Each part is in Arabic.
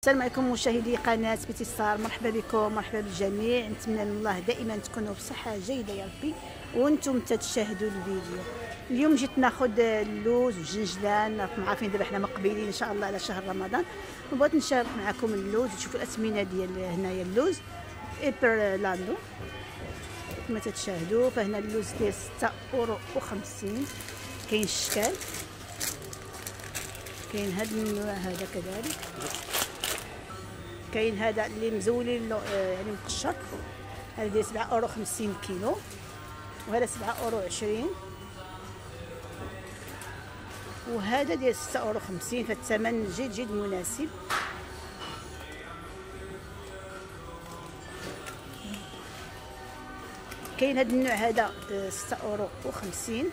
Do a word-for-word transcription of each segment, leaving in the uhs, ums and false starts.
السلام عليكم مشاهدي قناه بيتي ستار، مرحبا بكم، مرحبا بالجميع. نتمنى من الله دائما تكونوا بصحه جيده يا ربي وانتم تتشاهدوا الفيديو. اليوم جيت ناخذ اللوز والجنجلان، راكم عارفين دابا حنا مقبلين ان شاء الله على شهر رمضان، وبغيت نشارك معكم اللوز وتشوفوا الاثمنه ديال هنايا. اللوز ايبرلاندو كما تتشاهدوا، فهنا اللوز ديال ستة اورو وخمسين. كاين الشكال، كاين هذا النوع هذا كذلك، كاين هذا اللي مزولين يعني مقشر، هذا ديال سبعة اورو خمسين كيلو، وهذا سبعة اورو عشرين، وهذا ديال ستة اورو خمسين، فالثمن جد جد مناسب. كاين هذا النوع هذا ستة اورو وخمسين،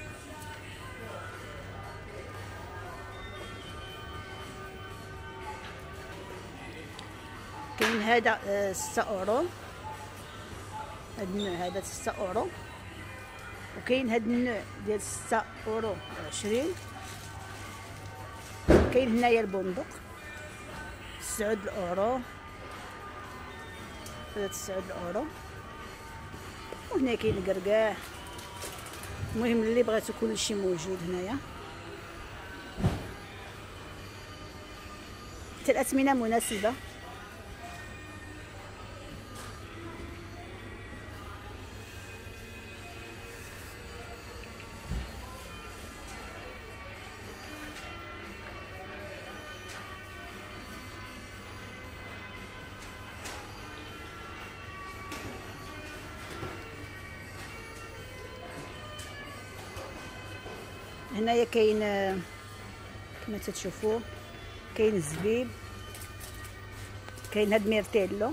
كاين هذا ستة اورو، هذا النوع هذا ستة اورو، وكاين هذا النوع ديال ستة اورو وعشرين. كاين هنايا البندق تسعة الاورو، هذا تسعة الاورو، وهنا كاين القرقاع. المهم اللي بغيتو كلشي موجود هنايا، حتى الاثمنه مناسبه. هنايا كاين كما تتشوفوا، كاين الزبيب، كاين هاد ميرتيلو،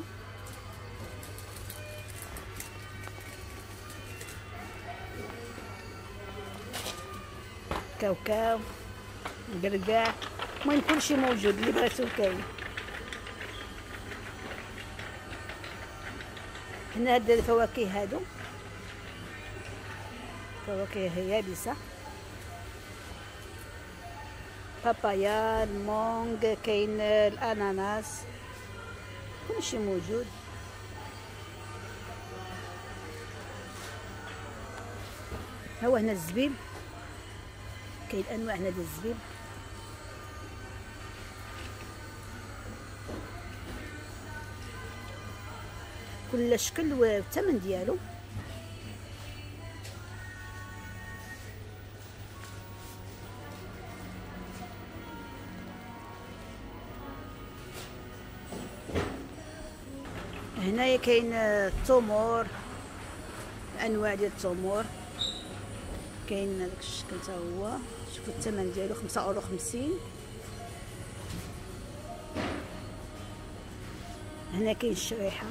كاوكاو، القرقاع، المهم كلشي موجود اللي بغيتو كاين. هنا هاد الفواكه هادو فواكه يابسه، بابايا، المونغ، كاين الاناناس، كلشي موجود. ها هو هنا الزبيب، كاين انواع هنا ديال الزبيب، كل شكل والثمن ديالو. هنايا كاين التمور، انواع ديال التمور، كاين هذاك الشكل حتى هو، شوفوا الثمن ديالو خمسة اورو خمسين. هنا كاين الشريحه،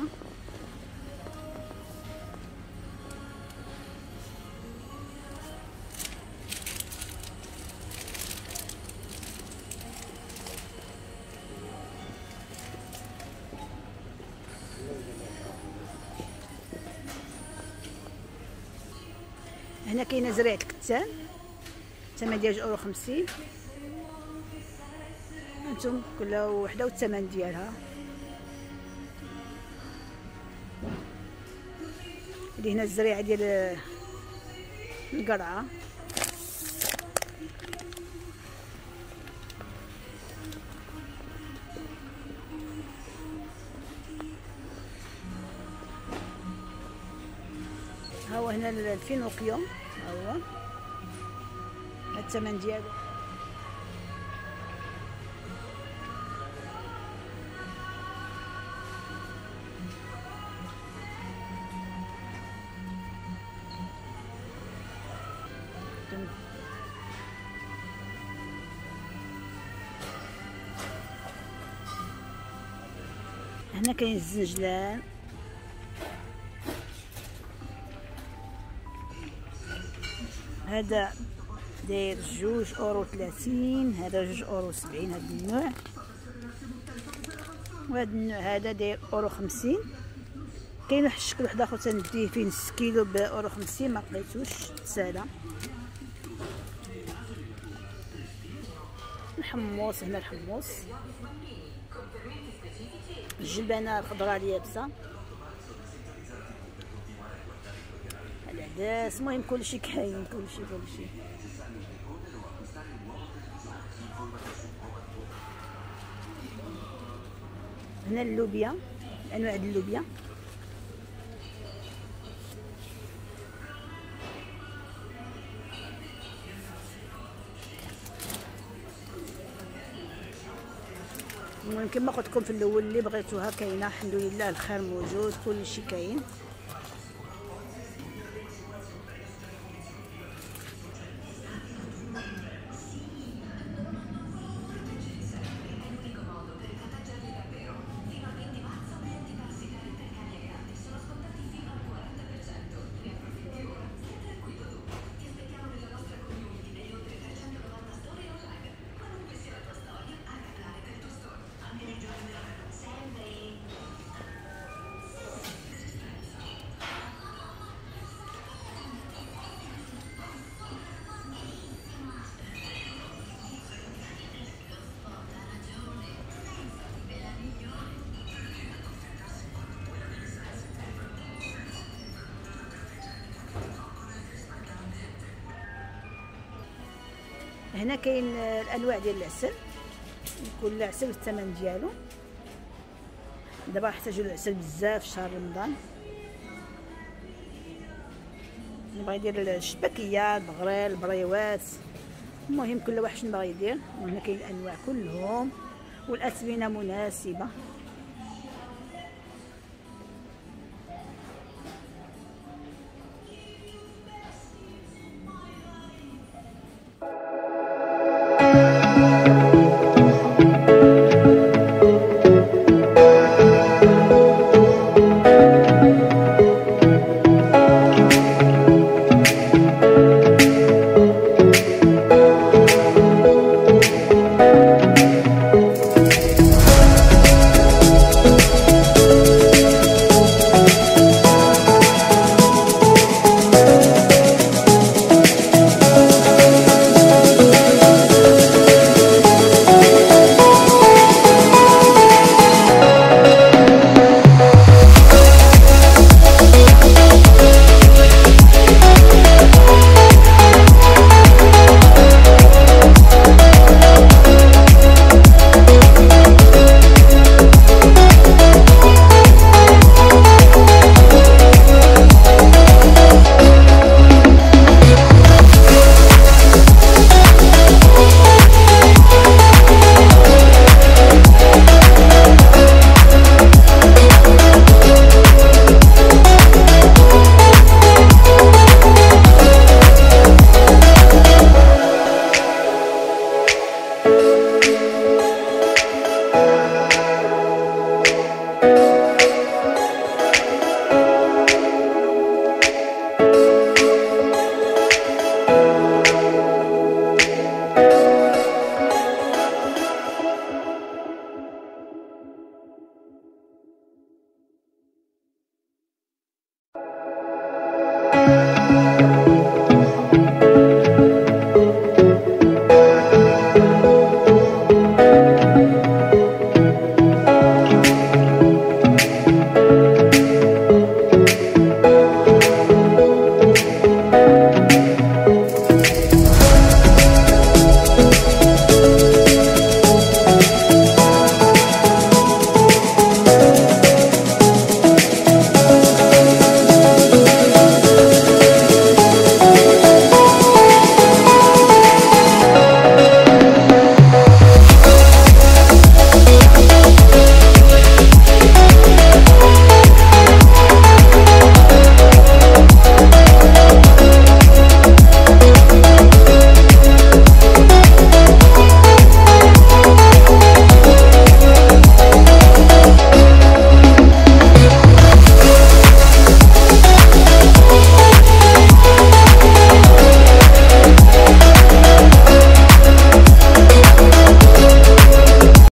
هنا كاينه زريعه الكتان، الثمن ديالها جوج اورو خمسين. هانتم كل وحده والثمن ديالها. اللي هنا الزريعه ديال القرعه، ها هو هنا الفينوكيو، ها هو الثمن ديالو. هنا كاين الزنجلان، هذا داير جوج اورو ثلاثين، هذا جوج اورو سبعين هذا النوع، وهذا النوع هذا داير اورو خمسين. كاين واحد الشكل واحد اخر تنديه فيه نص كيلو باورو خمسين، ما لقيتوش تسالى. الحمص، هنا الحمص الجبنه الخضراء اليابسه، العدس، المهم كلشي كاين، كلشي كلشي. هنا اللوبيا، انواع اللوبيا، المهم كما قلت لكم في الاول اللي بغيتوها كاينه الحمد لله، الخير موجود، كلشي كاين. هنا كاين الانواع ديال العسل، كل عسل والثمن ديالو. دابا نحتاجو العسل بزاف في شهر رمضان، اللي بغا يدير الشبكيه، البغريل، البريوات، المهم كل واحد شنو باغي يدير. وهنا كاين الانواع كلهم والاسمنه مناسبه.